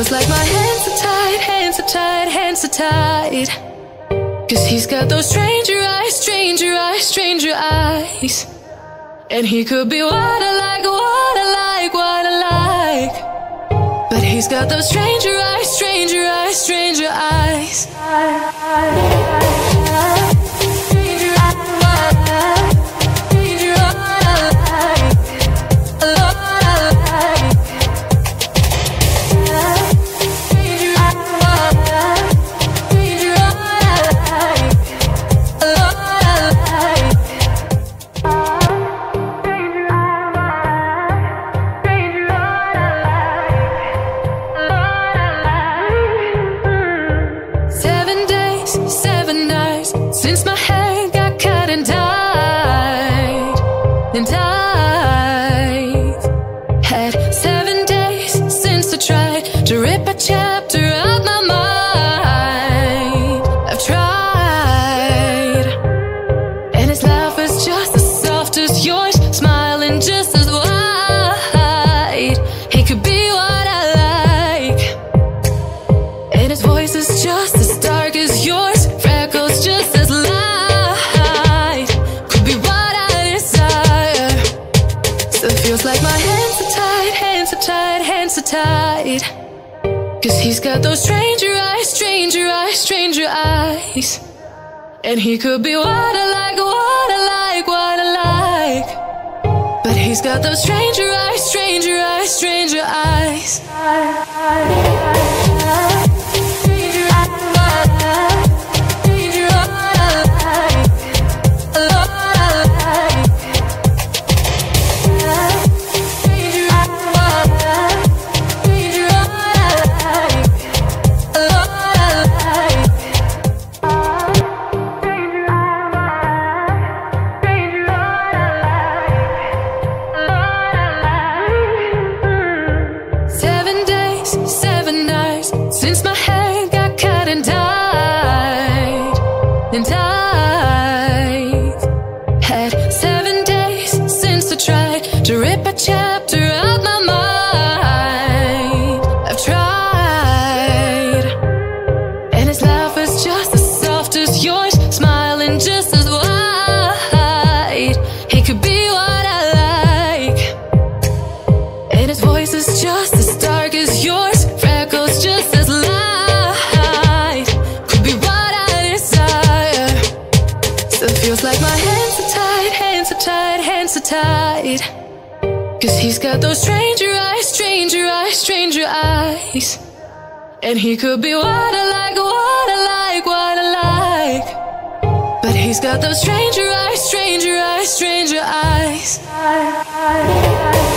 feels like my hands are tied, hands are tied, hands are tied. 'Cause he's got those stranger eyes, stranger eyes, stranger eyes. And he could be what I like, what I like, what I like. But he's got those stranger eyes, stranger eyes, stranger eyes. Since my hair got cut and dyed, and I've had 7 days since I tried to rip a chapter out my mind. I've tried, and his laugh is just as soft as yours, smiling just as wide. He could be what I like, and his voice is just as dark as yours. Just as light could be what I desire. Still feels like my hands are tied, hands are tied, hands are tied. 'Cause he's got those stranger eyes, stranger eyes, stranger eyes. And he could be what I like, what I like, what I like. But he's got those stranger eyes, stranger eyes, stranger eyes. Since my hair got cut and dyed, and I've had 7 days since I tried to rip a chapter out my mind. I've tried, and his laugh is just as soft as yours, smiling just as wide. He could be what I like, and his voice is just as dark as yours. Just as light could be what I desire. Still feels like my hands are tied, hands are tied, hands are tied. 'Cause he's got those stranger eyes, stranger eyes, stranger eyes. And he could be what I like, what I like, what I like. But he's got those stranger eyes, stranger eyes, stranger eyes.